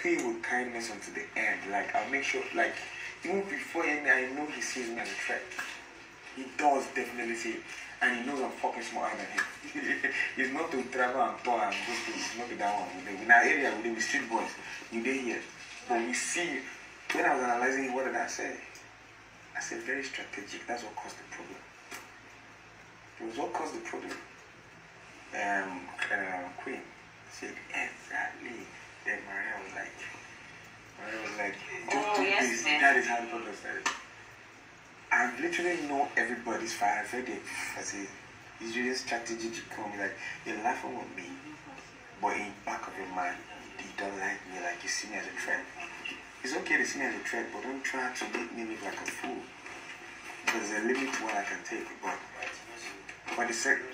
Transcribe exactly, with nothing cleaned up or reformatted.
he will kindness unto the end. Like, I'll make sure, like, even before any, I know he sees me as a threat. He does definitely see it. And he knows I'm fucking smarter than him. He's not to travel and tour and go to, it's not to that one. In our area, we be street boys. We dey here. But we see, when I was analyzing, what did I say? I said, very strategic. That's what caused the problem. It was what caused the problem. Um, uh, Queen said, exactly. Then Maria was like, Maria was like, just oh, do yes, this. man. That is how the problem started. I literally know everybody's fire. I've heard it. I say, it's really strategy to come. Like, you're laughing with me, but in back of your mind, you don't like me, like you see me as a threat. It's okay to see me as a threat, but don't try to make me look like a fool. There's a limit to what I can take. But for the sec